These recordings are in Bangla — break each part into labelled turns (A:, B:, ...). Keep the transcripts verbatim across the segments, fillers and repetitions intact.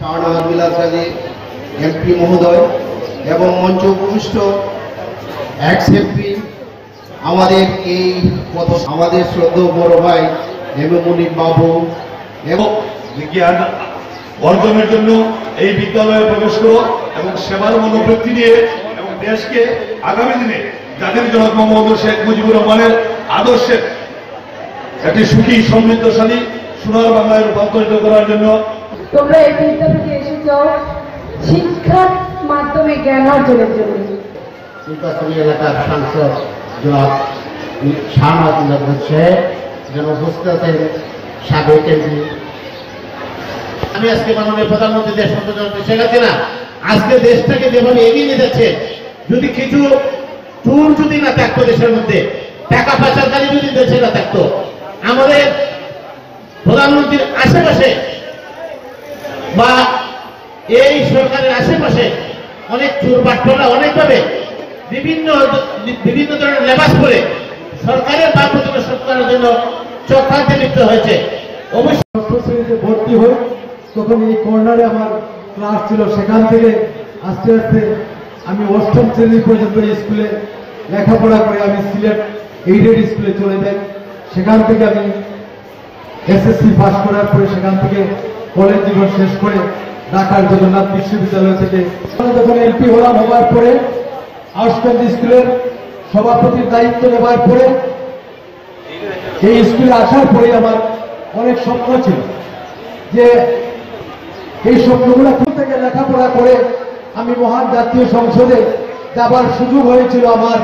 A: শাহনওয়াজ বিলাস আলী এমপি মহোদয় এবং মঞ্চ উপবিষ্ট এক্স এমপি আমাদের এই আমাদের শ্রদ্ধেয় বড় ভাই এম এ মুনির বাবু এবং
B: বিজ্ঞান অর্জনের জন্য এই বিদ্যালয়ে প্রবেশ করো এবং সেবার মনোবৃত্তি নিয়ে এবং দেশকে আগামী দিনে জাতির জনক মোহাম্মদ শেখ মুজিবুর রহমানের আদর্শে একটি সুখী সমৃদ্ধশালী সোনার বাংলায় রূপান্তরিত করার জন্য
C: তোমরা এই বিদ্যাপীঠে এসেছ শিক্ষার মাধ্যমে জ্ঞান অর্জনের জন্য।
A: চিন্তাশালী এলাকার সাংসদ জনাব শাহনওয়াজ বিলাস যেন উপস্থিত আছেন সাবেক এমপি। আমি আজকে মাননীয় প্রধানমন্ত্রী দেশ শেখ হাসিনা আজকে দেশটাকে যেভাবে এগিয়ে নিয়ে যাচ্ছে, যদি কিছু চুর যদি না থাকতো দেশের মধ্যে, টাকা পাচারকারী যদি দেশে না থাকতো, আমাদের প্রধানমন্ত্রীর আশেপাশে বা এই সরকারের আশেপাশে অনেক চোর বাট্টরা অনেকভাবে বিভিন্ন বিভিন্ন ধরনের লেবাস করে সরকারের বা প্রতিষ্ঠা করার জন্য চক্রান্তে লিপ্ত হয়েছে।
D: অবশ্যই ভর্তি হই তখন এই কর্নারে আমার ক্লাস ছিল, সেখান থেকে আস্তে আস্তে আমি অষ্টম শ্রেণী পর্যন্ত স্কুলে লেখাপড়া করে আমি সিলেট এইডেড স্কুলে চলে যাই। সেখান থেকে আমি এসএসসি পাস করার পরে সেখান থেকে কলেজ জীবন শেষ করে ঢাকার জগন্নাথ বিশ্ববিদ্যালয় থেকে যখন এমপি হলাম, হবার পরে আর্টসগঞ্জ স্কুলের সভাপতির দায়িত্ব নেবার পরে এই স্কুলে আসার পরে আমার অনেক স্বপ্ন ছিল যে এই স্বপ্নগুলো থেকে লেখাপড়া করে আমি মহান জাতীয় সংসদে যাবার সুযোগ হয়েছিল আমার।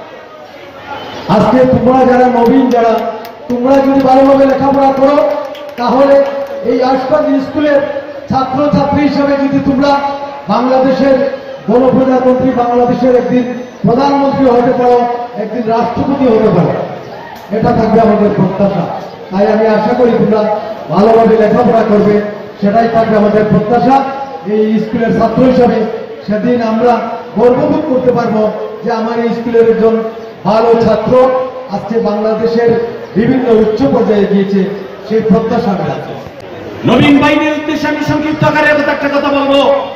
D: আজকে তোমরা যারা নবীন, যারা তোমরা যদি ভালোভাবে লেখাপড়া করো তাহলে এই আশপাশ স্কুলের ছাত্র ছাত্রী হিসেবে যদি তোমরা বাংলাদেশের গণপ্রজাতন্ত্রী, বাংলাদেশের একদিন প্রধানমন্ত্রী হতে পারো, একদিন রাষ্ট্রপতি হতে পারো, এটা থাকবে আমাদের প্রত্যাশা। তাই আমি আশা করি তোমরা ভালোভাবে লেখাপড়া করবে, সেটাই থাকবে আমাদের প্রত্যাশা। এই স্কুলের ছাত্র হিসাবে সেদিন আমরা গর্ববোধ করতে পারবো যে আমার এই স্কুলের একজন ভালো ছাত্র আজকে বাংলাদেশের বিভিন্ন উচ্চ পর্যায়ে গিয়েছে, সেই প্রত্যাশা আছে।
B: নবীন বাহিনীর উদ্দেশ্যে আমি সংক্ষিপ্ত আকারে একটা কথা বলবো।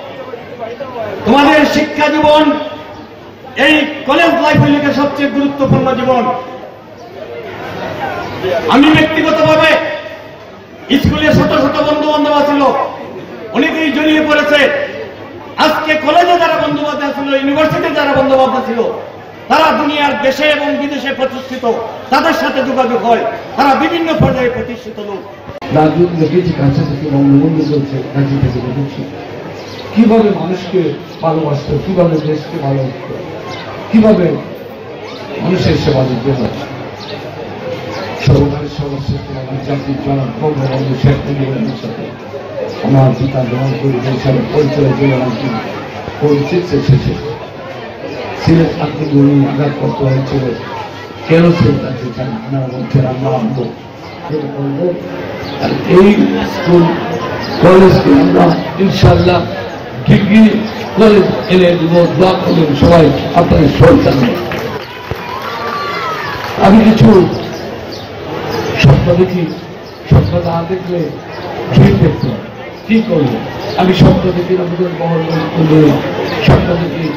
B: তোমাদের শিক্ষা জীবন, এই কলেজ লাইফ হইলে সবচেয়ে গুরুত্বপূর্ণ জীবন। আমি ব্যক্তিগতভাবে স্কুলে শত শত বন্ধু বান্ধব ছিল, অনেকেই জড়িয়ে পড়েছে। আজকে কলেজে যারা বন্ধু বান্ধব ছিল, ইউনিভার্সিটিতে যারা বন্ধু বান্ধব ছিল, তারা দুনিয়ার দেশে এবং বিদেশে প্রতিষ্ঠিত, তাদের সাথে যোগাযোগ হয়, তারা বিভিন্ন পর্যায়ে প্রতিষ্ঠিত লোক।
D: রাজনীতি দেখেছি কাছে থেকে, বঙ্গবন্ধু চলছে কাছে থেকে দেখেছি কিভাবে মানুষকে ভালোবাসত, কিভাবে দেশকে ভালোবাসত, কিভাবে মানুষের সেবা দিতে হয়। সর্বকালের সর্বশ্রেষ্ঠ জাতির জনক বঙ্গবন্ধু শেখ মুজিবুর সাথে আমার পিতা গ্রহণ করে দেশের পরিচয় জেলা রাজ্য পরিচিত এসেছে। সিলেট আত্মীয় আঘাত করতে হয়েছিল, কেন সে জানতে চান আপনারা বলছেন আমরা আনবো করবো। আর এই স্কুল কলেজকে আমরা ইনশাল্লাহ ডিগ্রি কলেজ এনে দেব, দোয়া করবেন সবাই আপনাদের সরকার। আমি কিছু স্বপ্ন দেখি, স্বপ্ন না দেখলে ঠিক দেখতে কি করবো। আমি স্বপ্ন দেখি আমাদের মহল স্বপ্ন দেখি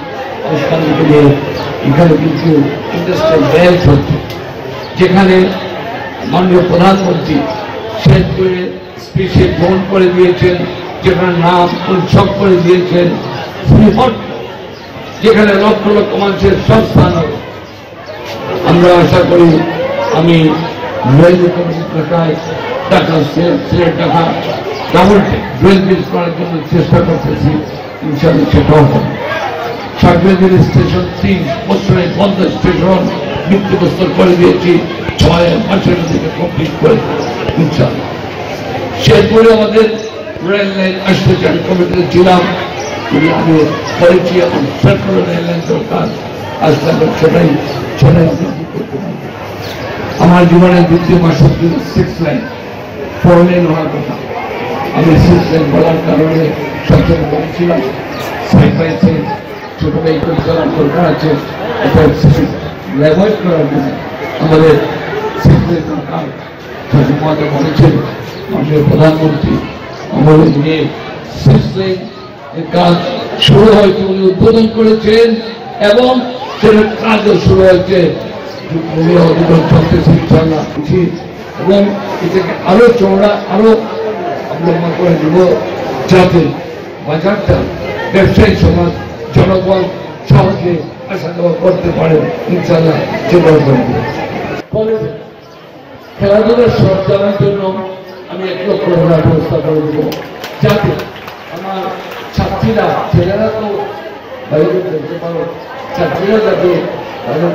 D: এখানে কিন্তু ইন্ডাস্ট্রিয়াল বেল্ট হচ্ছে, যেখানে মাননীয় প্রধানমন্ত্রী শেষ করে স্পেশে গ্রহণ করে দিয়েছেন, যেখানে নাম উৎসব করে দিয়েছেন ফ্রিপোর্ট, যেখানে লক্ষ লক্ষ মানুষের সংস্থান হবে। আমরা আশা করি আমি রেলওয়ে কমিটির টাকায় টাকা সিলেট টাকা ডাবল রেল ব্রিজ করার জন্য চেষ্টা করতেছি, ইনশাআল্লাহ সেটাও হবে। সার্ভেজের স্টেশন তিন বছরে বন্ধ স্টেশন ভিত্তিপ্রস্তর করে দিয়েছি, ছয় মাসের দিকে কমপ্লিট করে ইনশাআল্লাহ। শেরপুরে আমাদের রেল লাইন আসতে চান, কমিটিতে ছিলাম, আমি করেছি এবং সেন্ট্রাল রেল লাইন দরকার আসলে সেটাই সেটাই করতে পারবো। আমার জীবনের দ্বিতীয় মাস সিক্স লাইন ফোর লাইন হওয়ার কথা, আমি সিক্স লাইন বলার কারণে সচেতন করেছিলাম। সাইড বাই সাইড ছোট ভেহিকল চলার দরকার আছে, এটা অ্যাভয়েড করার জন্য আমাদের সিক্স লাইন দরকার। মহাত্মা বলেছেন মাননীয় প্রধানমন্ত্রী আমাদের নিয়ে
E: সিস্টেম কাজ শুরু হয়েছে, উনি উদ্বোধন করেছেন এবং সেটার কাজও শুরু হয়েছে। উনি অধিকার চলতেছে ইনশাল্লাহ উচিত এবং এটাকে আরো চওড়া আরো অবলম্বন করে দেব, যাতে বাজারটা ব্যবসায়ী সমাজ জনগণ সহজে আসা যাওয়া করতে পারেন ইনশাল্লাহ। কলেজে খেলাধুলার সরঞ্জামের জন্য আমি এক লক্ষ টাকার ব্যবস্থা করে দেব, যাতে আমার ছাত্রীরা, ছেলেরা তো বাইরে যেতে পারো, ছাত্রীরা যাতে তাদের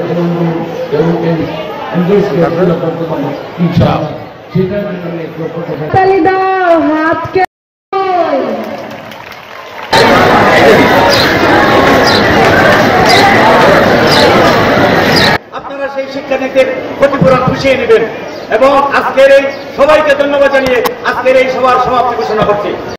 E: খেলাধুলা করতে পারে ইনশাআল্লাহ, সেটার জন্য আমি এক লক্ষ টাকা।
C: তালি দাও, হাতকে
B: আপনারা সেই শিক্ষার্থীদের ক্ষতিপূরণ পুষিয়ে নেবেন এবং আজকের এই সবাইকে ধন্যবাদ জানিয়ে আজকের এই সভার সমাপ্তি ঘোষণা করছি।